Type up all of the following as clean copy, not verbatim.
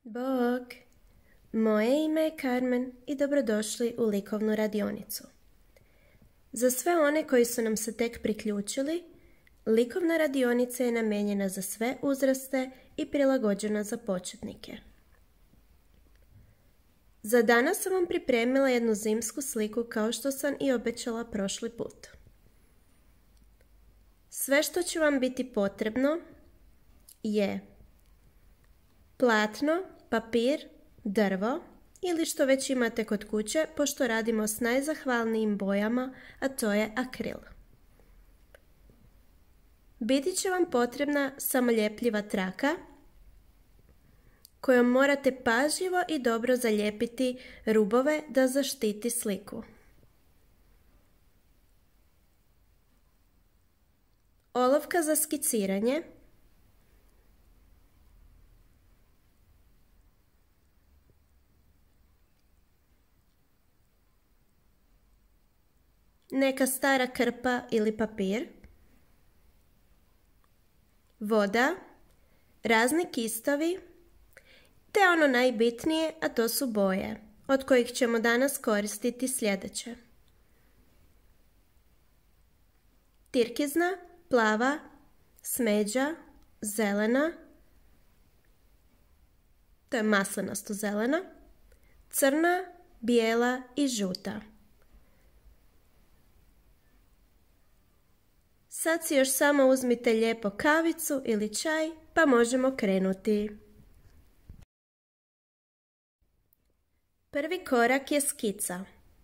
Bog! Moje ime je Carmen i dobrodošli u likovnu radionicu. Za sve one koji su nam se tek priključili, likovna radionica je namijenjena za sve uzraste i prilagođena za početnike. Za danas sam vam pripremila jednu zimsku sliku kao što sam i obećala prošli put. Sve što će vam biti potrebno je platno, papir, drvo ili što već imate kod kuće, pošto radimo s najzahvalnijim bojama, a to je akril. Biti će vam potrebna samoljepljiva traka kojom morate pažljivo i dobro zalijepiti rubove da zaštiti sliku. Olovka za skiciranje, neka stara krpa ili papir, voda, razni kistovi, te ono najbitnije, a to su boje, od kojih ćemo danas koristiti sljedeće. Tirkizna, plava, smeđa, zelena, to je maslinasto zelena, crna, bijela i žuta. Sad si još samo uzmite lijepo kavicu ili čaj, pa možemo krenuti. Prvi korak je skica.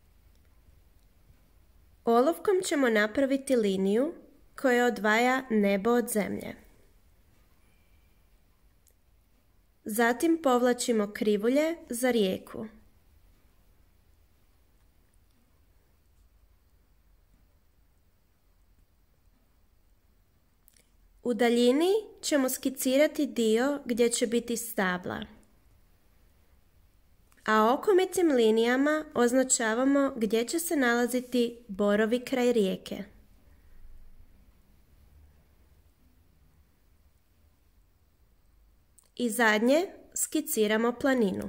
Olovkom ćemo napraviti liniju koja odvaja nebo od zemlje. Zatim povlačimo krivulje za rijeku. U daljini ćemo skicirati dio gdje će biti stabla, a okomitim linijama označavamo gdje će se nalaziti borovi kraj rijeke. I zadnje skiciramo planinu.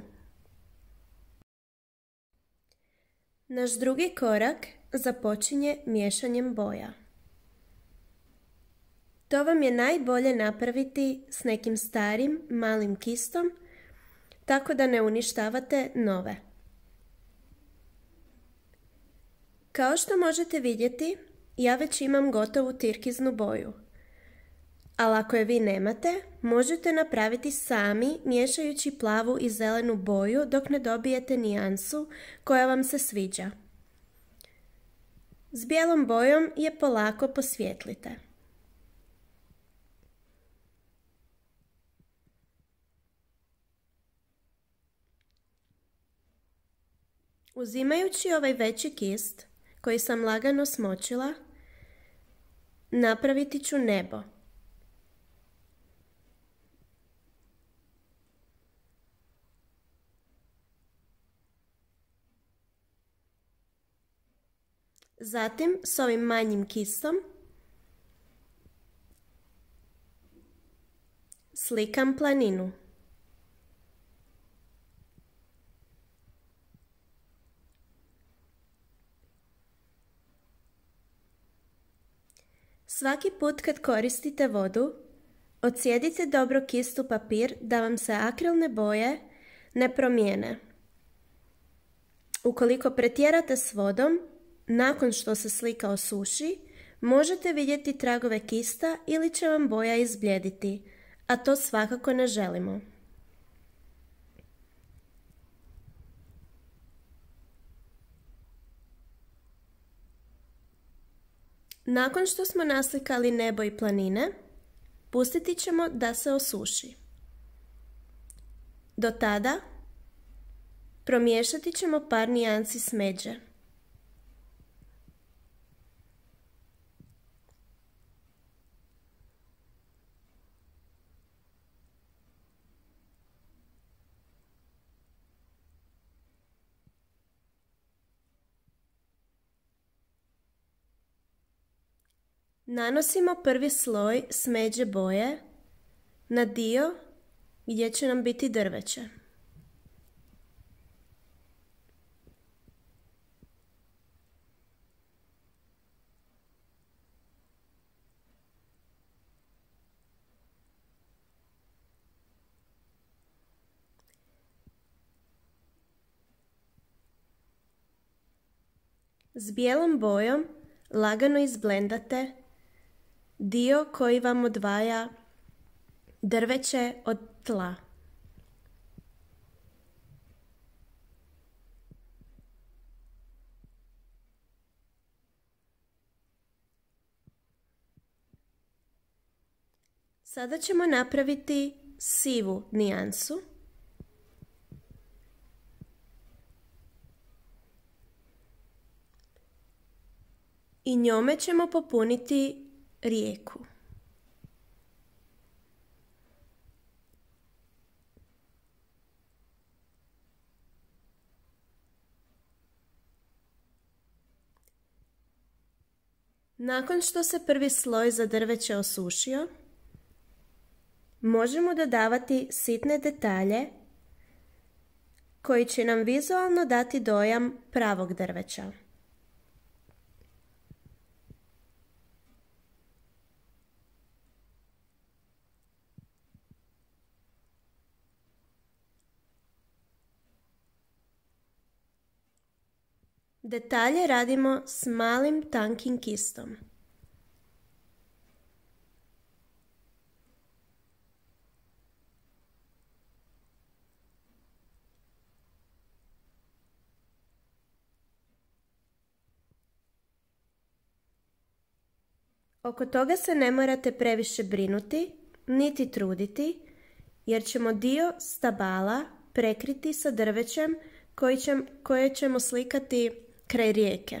Naš drugi korak započinje miješanjem boja. To vam je najbolje napraviti s nekim starim, malim kistom, tako da ne uništavate nove. Kao što možete vidjeti, ja već imam gotovu tirkiznu boju. Ali ako je vi nemate, možete napraviti sami miješajući plavu i zelenu boju dok ne dobijete nijansu koja vam se sviđa. S bijelom bojom je polako posvijetlite. Uzimajući ovaj veći kist koji sam lagano smočila, napraviti ću nebo. Zatim s ovim manjim kistom slikam planinu. Svaki put kad koristite vodu, odsjedite dobro kistu papir da vam se akrilne boje ne promijene. Ukoliko pretjerate s vodom, nakon što se slika osuši, možete vidjeti tragove kista ili će vam boja izbljediti, a to svakako ne želimo. Nakon što smo naslikali nebo i planine, pustiti ćemo da se osuši. Do tada promiješati ćemo par nijansi smeđe. Nanosimo prvi sloj smeđe boje na dio gdje će nam biti drveće. S bijelom bojom lagano izblendate dio koji vam odvaja drveće od tla. Sada ćemo napraviti sivu nijansu. I njome ćemo popuniti rijeku. Nakon što se prvi sloj za drveće osušio, možemo dodavati sitne detalje koji će nam vizualno dati dojam pravog drveća. Detalje radimo s malim tankim kistom. Oko toga se ne morate previše brinuti, niti truditi, jer ćemo dio stabala prekriti sa drvećem koje ćemo slikati kraj rijeke.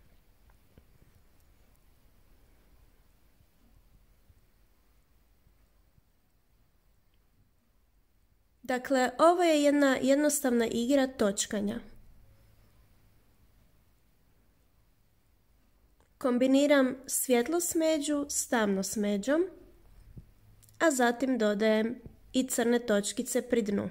Dakle, ovo je jedna jednostavna igra točkanja. Kombiniram svjetlu smeđu s tamnom smeđom, a zatim dodajem i crne točkice pri dnu.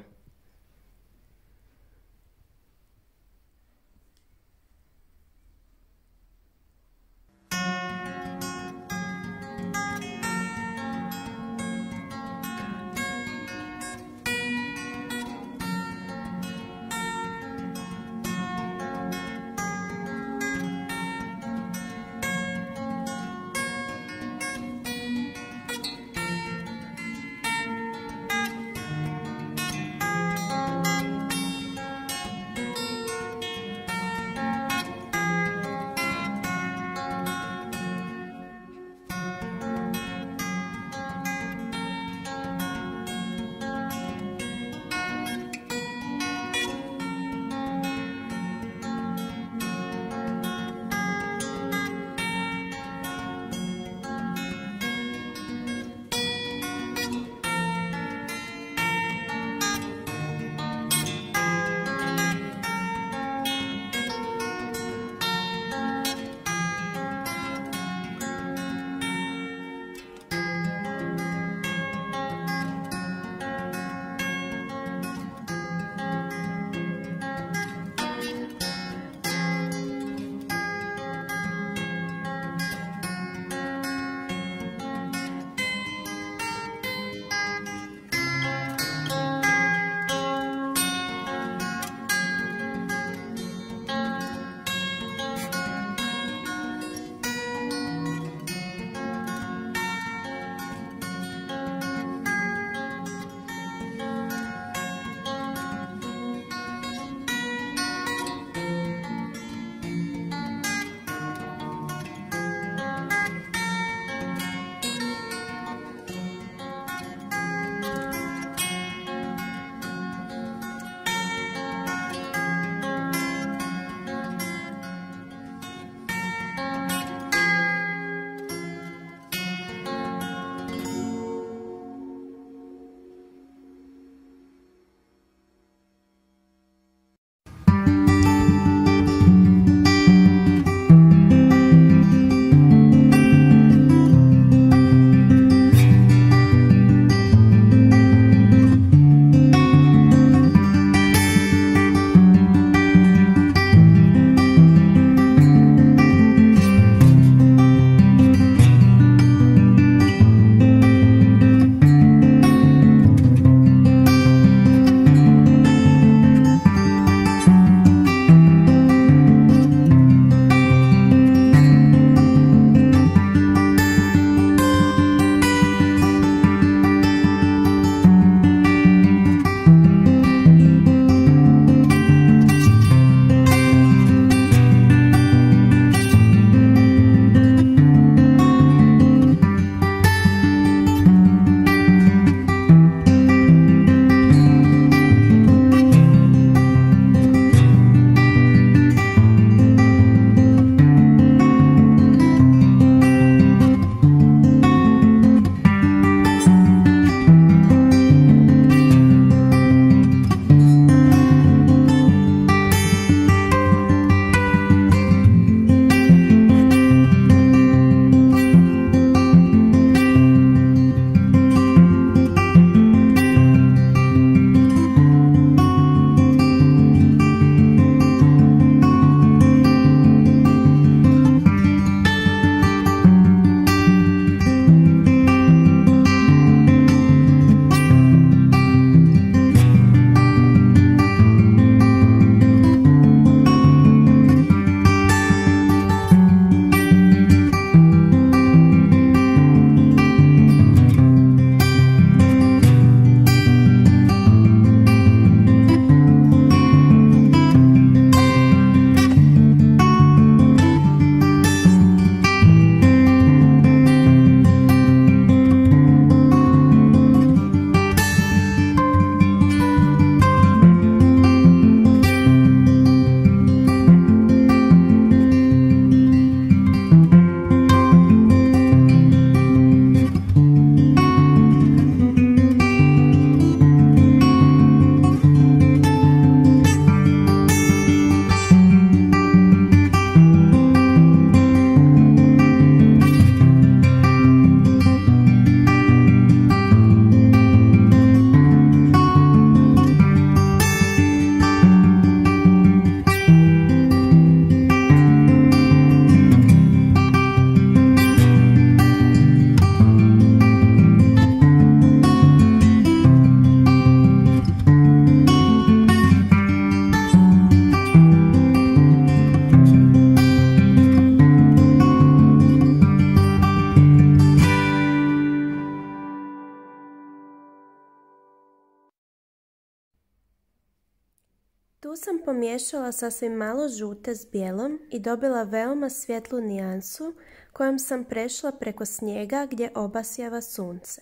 pomiješala sasvim malo žute s bijelom i dobila veoma svjetlu nijansu kojom sam prešla preko snijega gdje obasjava sunce.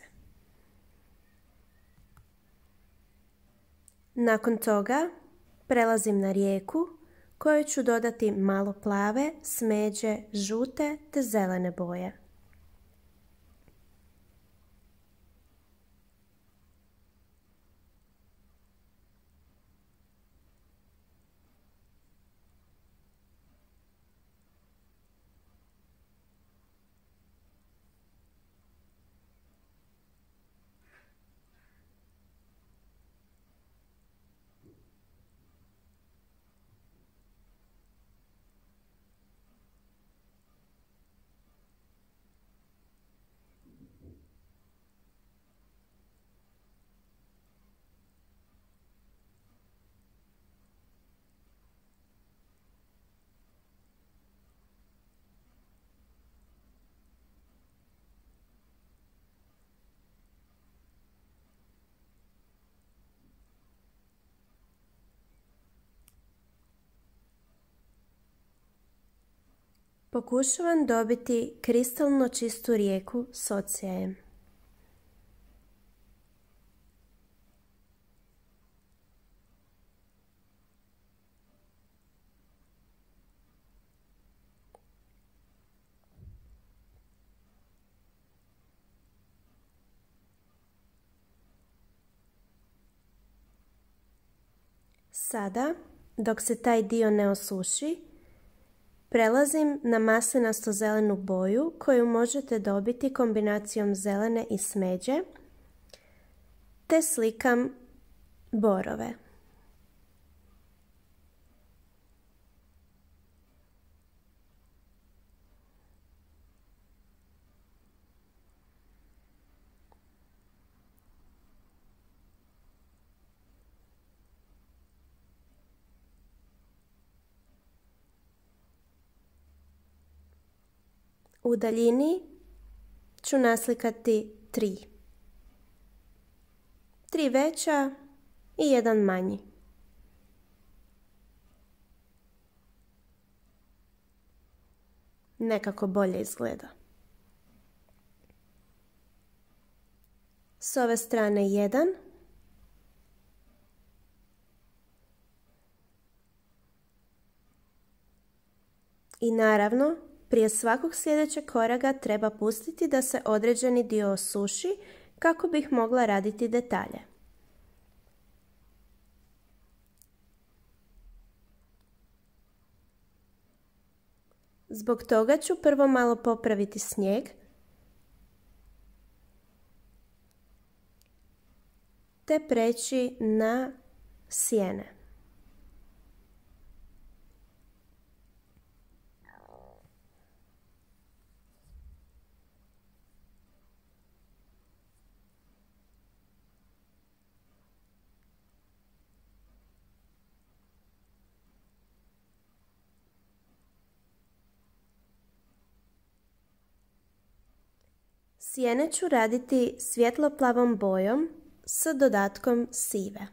Nakon toga prelazim na rijeku kojoj ću dodati malo plave, smeđe, žute te zelene boje. Pokušavam dobiti kristalno čistu rijeku s odsjejem. Sada, dok se taj dio ne osuši, prelazim na maslinasto zelenu boju koju možete dobiti kombinacijom zelene i smeđe, te slikam borove. U daljini ću naslikati 3. 3 veća i 1 manji. Nekako bolje izgleda. S ove strane 1. I naravno, prije svakog sljedećeg koraka treba pustiti da se određeni dio osuši kako bih mogla raditi detalje. Zbog toga ću prvo malo popraviti snijeg te preći na sjene. Sjene ću raditi svjetlo-plavom bojom s dodatkom sive.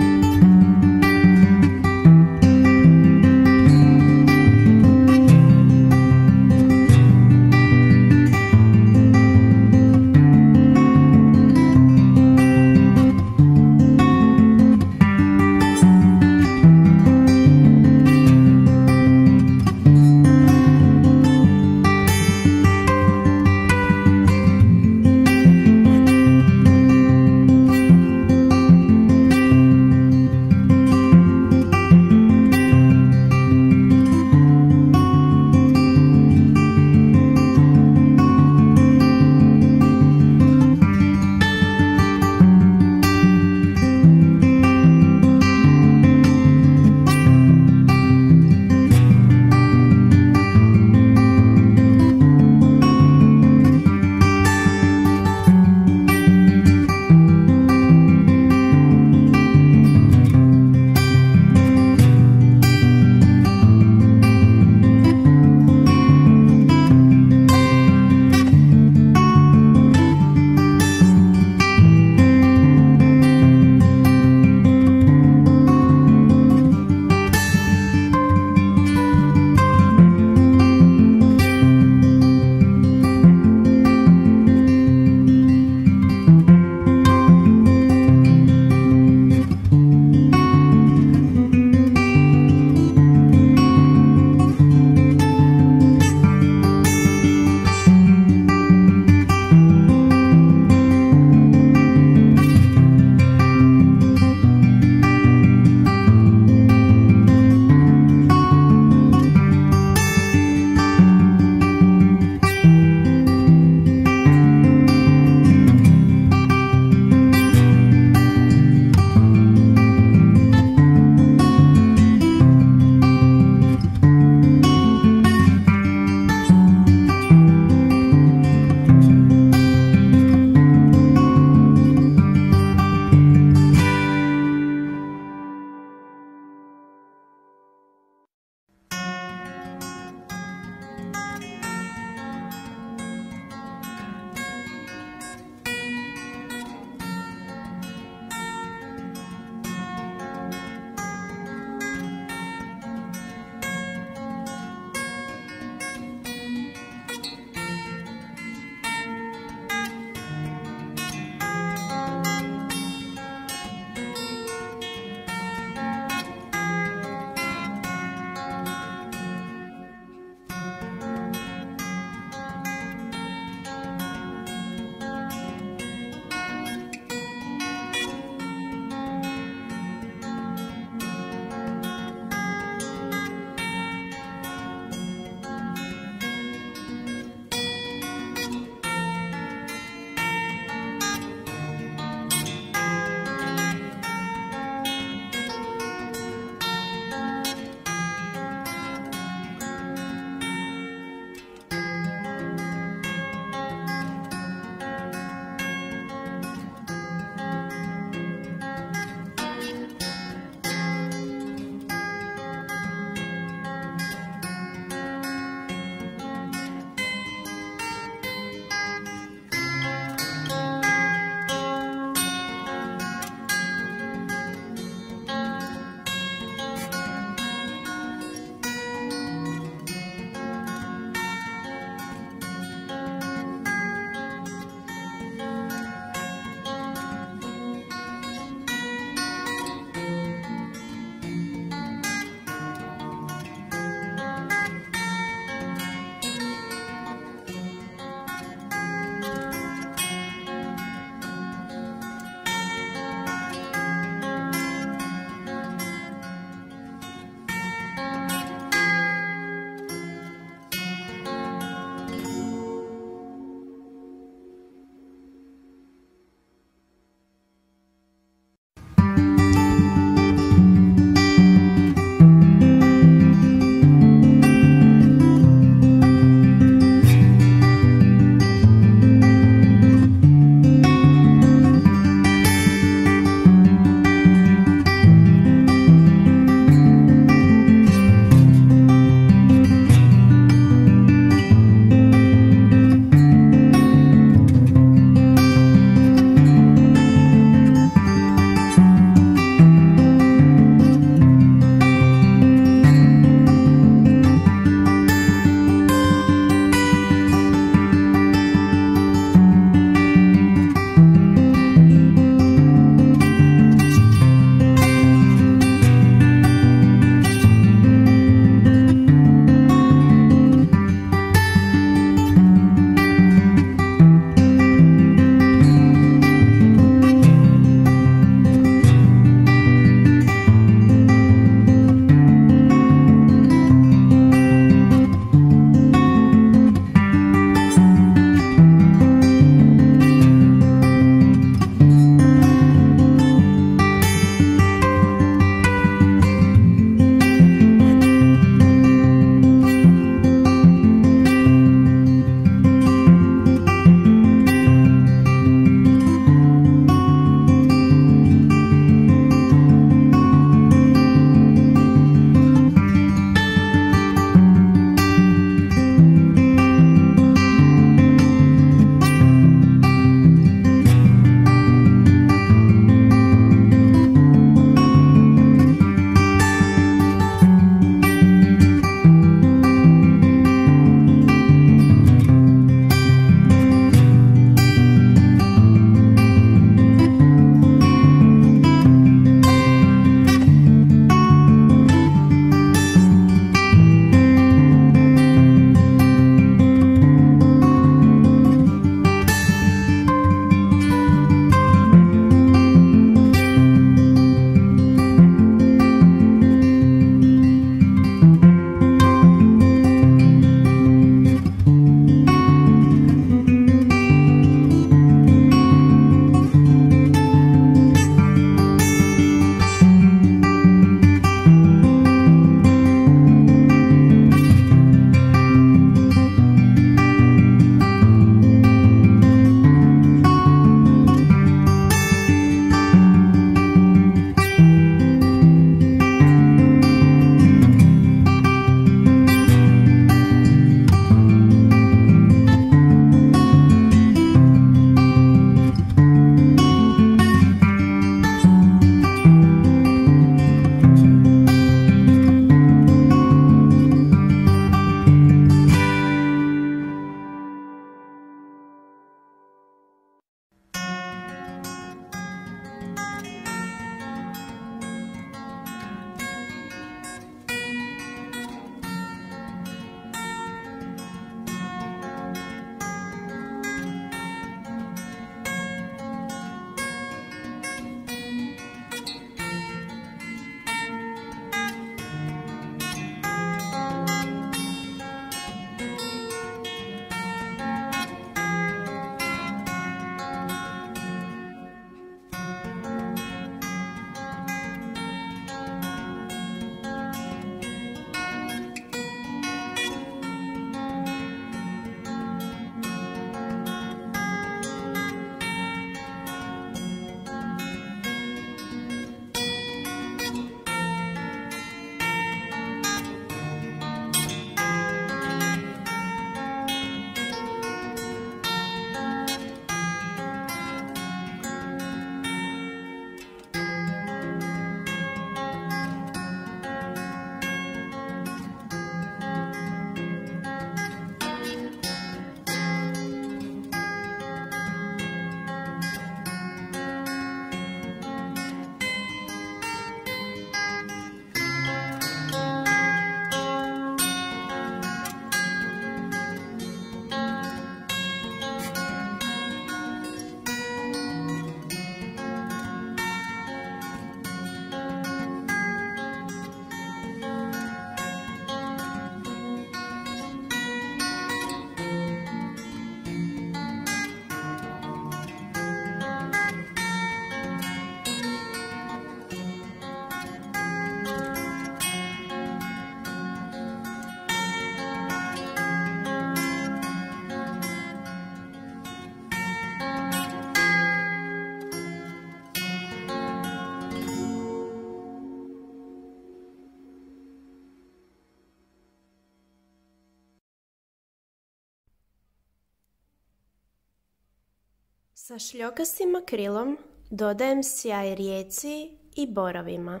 Sa šljokastim akrilom dodajem sjaj rijeci i borovima.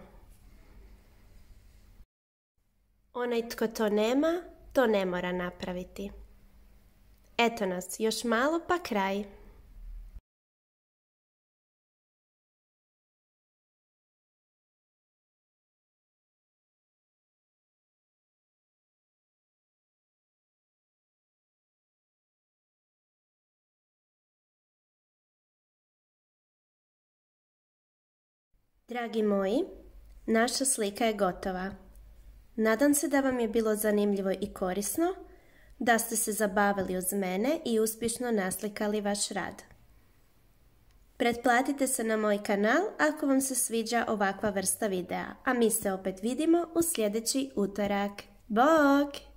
Onaj tko to nema, to ne mora napraviti. Eto nas, još malo pa kraj. Dragi moji, naša slika je gotova. Nadam se da vam je bilo zanimljivo i korisno, da ste se zabavili uz mene i uspješno naslikali vaš rad. Pretplatite se na moj kanal ako vam se sviđa ovakva vrsta videa, a mi se opet vidimo u sljedeći utorak. Bok!